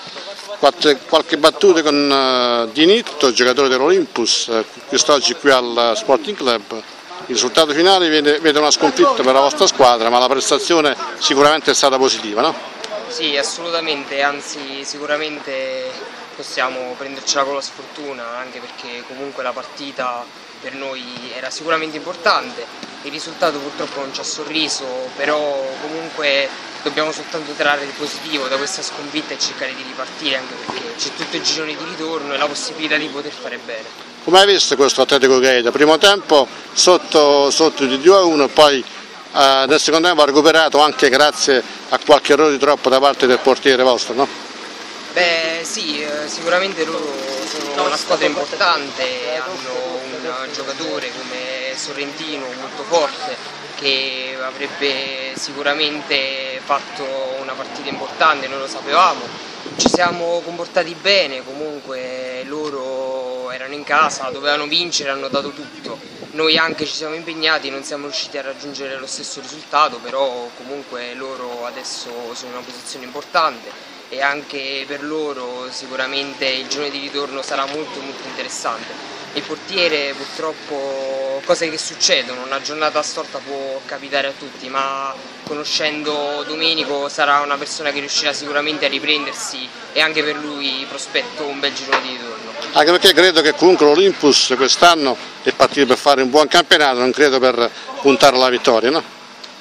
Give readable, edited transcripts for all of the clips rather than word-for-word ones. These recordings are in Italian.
qualche battuta con Dinitto, giocatore dell'Olympus, quest'oggi qui al Sporting Club. Il risultato finale vede una sconfitta per la vostra squadra, ma la prestazione sicuramente è stata positiva, no? Sì, assolutamente, anzi sicuramente possiamo prendercela con la sfortuna, anche perché comunque la partita per noi era sicuramente importante. Il risultato purtroppo non ci ha sorriso, però comunque dobbiamo soltanto trarre il positivo da questa sconfitta e cercare di ripartire, anche perché c'è tutto il girone di ritorno e la possibilità di poter fare bene. Come hai visto questo Atletico Gaeta? Primo tempo sotto di 2-1 e poi nel secondo tempo ha recuperato anche grazie a qualche errore di troppo da parte del portiere vostro, no? Beh sì, sicuramente loro sono una squadra importante, hanno un giocatore come Sorrentino molto forte che avrebbe sicuramente fatto una partita importante, noi lo sapevamo, ci siamo comportati bene, comunque loro erano in casa, dovevano vincere, hanno dato tutto, noi anche ci siamo impegnati, non siamo riusciti a raggiungere lo stesso risultato, però comunque loro adesso sono in una posizione importante e anche per loro sicuramente il giorno di ritorno sarà molto interessante. Il portiere purtroppo, cose che succedono, una giornata storta può capitare a tutti, ma conoscendo Domenico sarà una persona che riuscirà sicuramente a riprendersi e anche per lui prospetto un bel girone di ritorno. Anche perché credo che comunque l'Olympus quest'anno è partito per fare un buon campionato, non credo per puntare alla vittoria, no?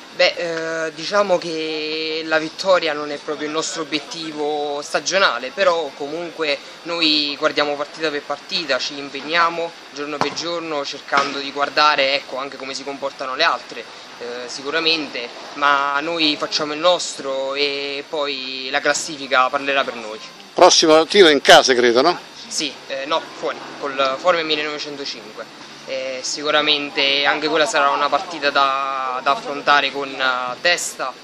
Beh, diciamo che la vittoria non è proprio il nostro obiettivo stagionale, però comunque noi guardiamo partita per partita, ci impegniamo giorno per giorno cercando di guardare, ecco, anche come si comportano le altre, sicuramente, ma noi facciamo il nostro e poi la classifica parlerà per noi. Prossima partita in casa credo, no? Sì, no, fuori, col Formia 1905. Sicuramente anche quella sarà una partita da affrontare con testa.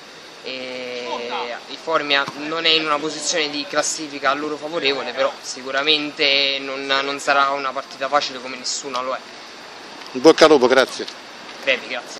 Il Formia non è in una posizione di classifica a loro favorevole, però sicuramente non sarà una partita facile come nessuna lo è. In bocca al lupo, grazie. Crepi, grazie.